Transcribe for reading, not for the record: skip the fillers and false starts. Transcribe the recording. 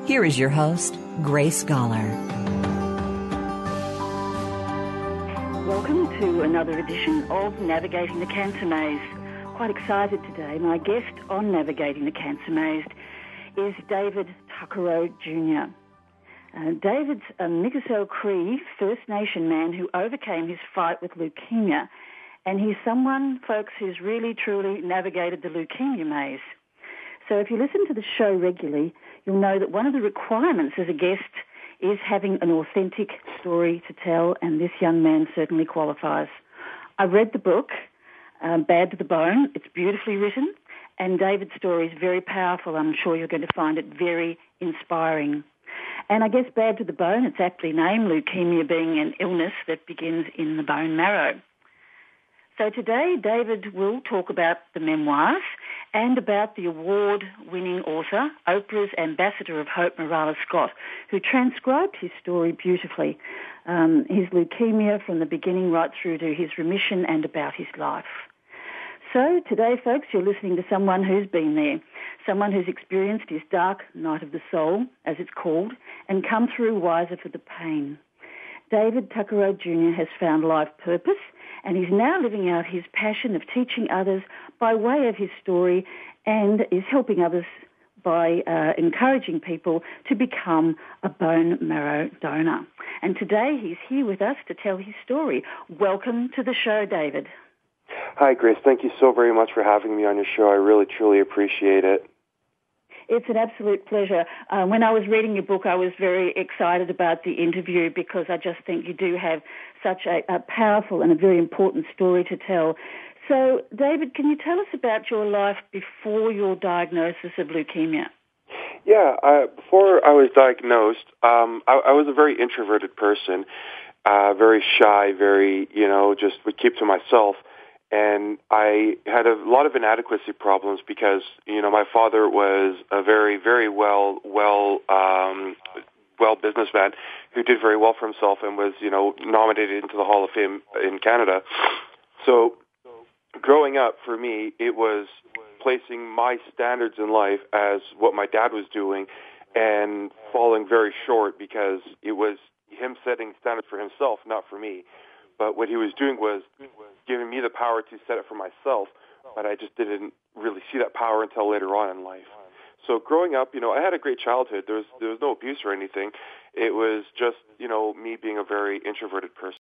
Here is your host, Grace Gawler. Welcome to another edition of Navigating the Cancer Maze. Quite excited today. My guest on Navigating the Cancer Maze is David Tuccaro Jr. David's a Mikisew Cree First Nation man who overcame his fight with leukemia, and he's someone, folks, who's really, truly navigated the leukemia maze. So if you listen to the show regularly, you'll know that one of the requirements as a guest is having an authentic story to tell, and this young man certainly qualifies. I read the book, Bad to the Bone. It's beautifully written, and David's story is very powerful. I'm sure you're going to find it very inspiring. And I guess Bad to the Bone, it's aptly named, leukemia being an illness that begins in the bone marrow. So today, David will talk about the memoirs and about the award-winning author, Oprah's Ambassador of Hope, Morales Scott, who transcribed his story beautifully, his leukemia from the beginning right through to his remission and about his life. So today, folks, you're listening to someone who's been there, someone who's experienced his dark night of the soul, as it's called, and come through wiser for the pain. David Tuccaro Jr. has found life purpose, and he's now living out his passion of teaching others by way of his story, and is helping others by encouraging people to become a bone marrow donor. And today he's here with us to tell his story. Welcome to the show, David. Hi, Grace. Thank you so very much for having me on your show. I really, truly appreciate it. It's an absolute pleasure. When I was reading your book, I was very excited about the interview because I just think you do have such a powerful and a very important story to tell. So, David, can you tell us about your life before your diagnosis of leukemia? Yeah, before I was diagnosed, I was a very introverted person, very shy, very, just would keep to myself. And I had a lot of inadequacy problems because, my father was a very, very well businessman who did very well for himself and was, nominated into the Hall of Fame in Canada. So growing up, for me, it was placing my standards in life as what my dad was doing and falling very short because it was him setting standards for himself, not for me. But what he was doing was giving me the power to set it for myself, but I just didn't really see that power until later on in life. So growing up, I had a great childhood. There was no abuse or anything. It was just, me being a very introverted person.